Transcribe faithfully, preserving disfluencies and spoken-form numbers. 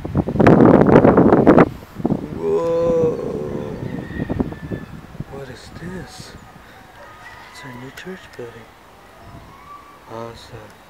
Whoa! What is this? It's our new church building. Awesome.